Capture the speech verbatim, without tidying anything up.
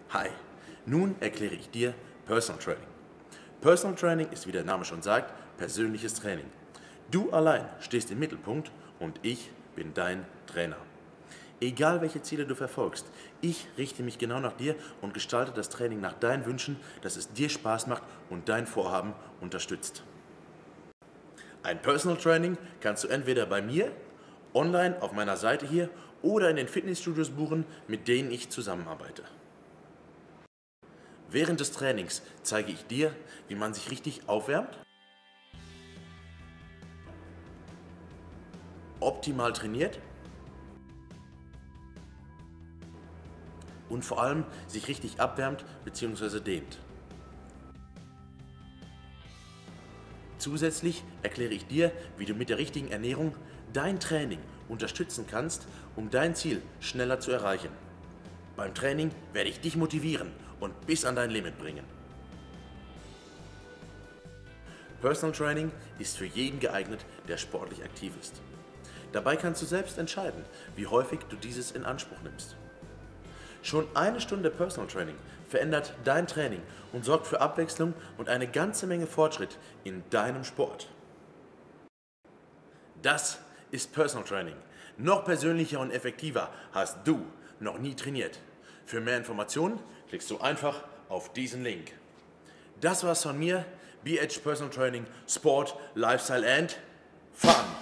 Hi, nun erkläre ich dir Personal Training. Personal Training ist, wie der Name schon sagt, persönliches Training. Du allein stehst im Mittelpunkt und ich bin dein Trainer. Egal welche Ziele du verfolgst, ich richte mich genau nach dir und gestalte das Training nach deinen Wünschen, dass es dir Spaß macht und dein Vorhaben unterstützt. Ein Personal Training kannst du entweder bei mir, online auf meiner Seite hier oder in den Fitnessstudios buchen, mit denen ich zusammenarbeite. Während des Trainings zeige ich dir, wie man sich richtig aufwärmt, optimal trainiert und vor allem sich richtig abwärmt bzw. dehnt. Zusätzlich erkläre ich dir, wie du mit der richtigen Ernährung dein Training unterstützen kannst, um dein Ziel schneller zu erreichen. Beim Training werde ich dich motivieren und bis an dein Limit bringen. Personal Training ist für jeden geeignet, der sportlich aktiv ist. Dabei kannst du selbst entscheiden, wie häufig du dieses in Anspruch nimmst. Schon eine Stunde Personal Training verändert dein Training und sorgt für Abwechslung und eine ganze Menge Fortschritt in deinem Sport. Das ist Personal Training. Noch persönlicher und effektiver hast du noch nie trainiert. Für mehr Informationen klickst du einfach auf diesen Link. Das war's von mir, B H Personal Training, Sport, Lifestyle and Fun.